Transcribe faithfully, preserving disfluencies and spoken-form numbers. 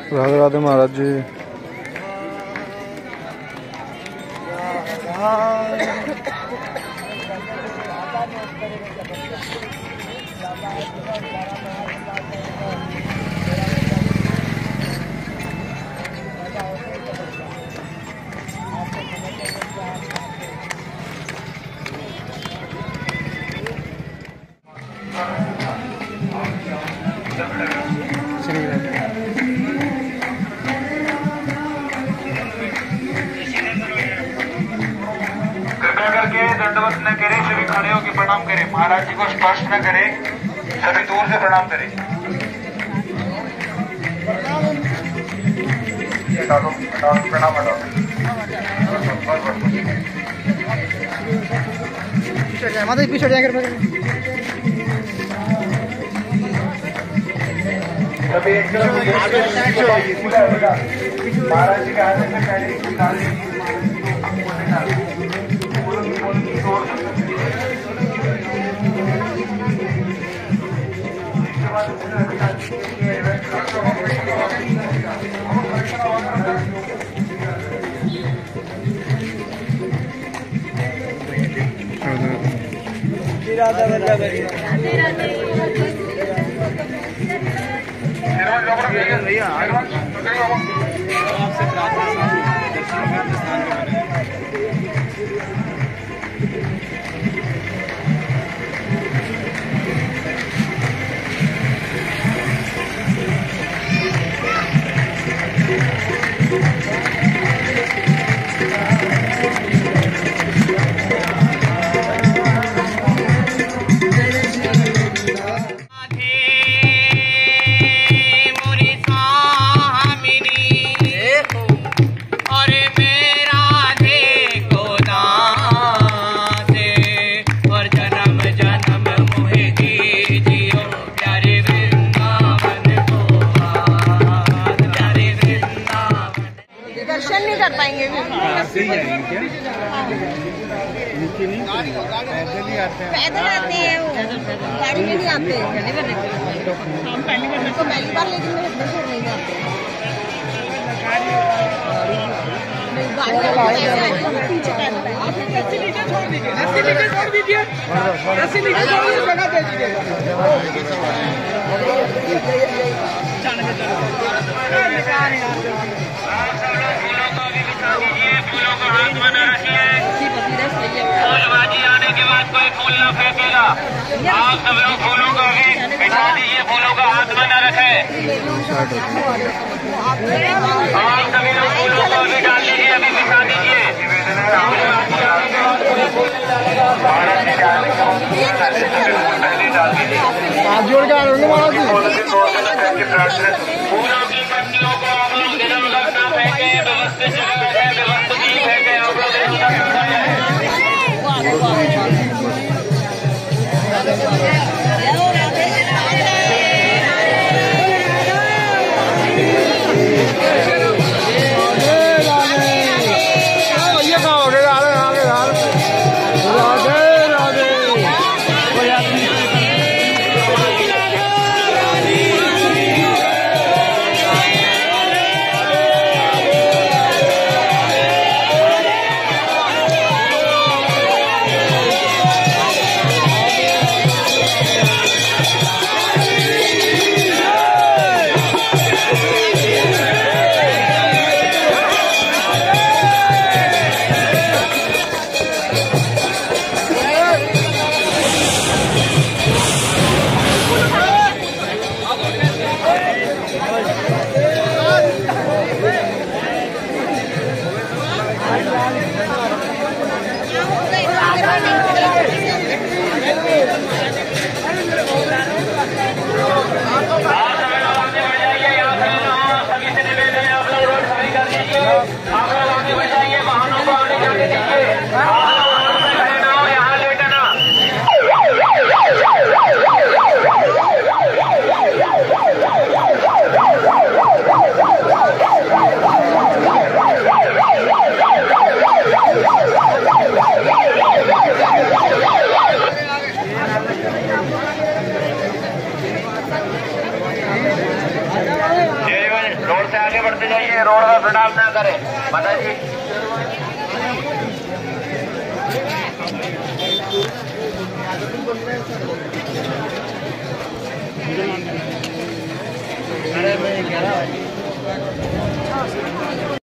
राधे राधे महाराज जी। दंडवत न करे, सभी खड़े होकर प्रणाम करें। महाराज जी को स्पर्श न करें, सभी दूर से प्रणाम करें। प्रणाम हटाओ। पीछे जाकर सभी महाराज जी के हाथ से पहले राधा राधा भैया आपसे दर्शन नहीं कर पाएंगे ऐसे ही आएंगे क्या? नीचे नहीं, पैदल ही आते हैं। पैदल आते हैं वो, गाड़ी में नहीं आते। तो पहली बार लेकिन मेरे दर्शन नहीं आते। पीछे रस्सी नीचे छोड़ दीजिए, रस्सी नीचे छोड़ दीजिए, रस्सी नीचे छोड़ दीजिए, जगह दे दीजिए। फूलों को हाथ में न रखिए। फूलबाजी आने के बाद कोई फूल न फेंकेगा। आप सब लोग फूलों को भी बिछा दीजिए, फूलों को हाथ में न रखें। आप सभी लोग फूलों को भी डाल दीजिए, अभी बिछा दीजिए। जोड़ के आ रहे फूलों की पत्तियों को आप लोग इधर उधर न फेंके, व्यवस्थित जगह रखें, व्यवस्थित ही फेंके। आप लोग इधर उधर रोड से बढ़ते जाइए, रोड में प्रणाम ना करें। माता जी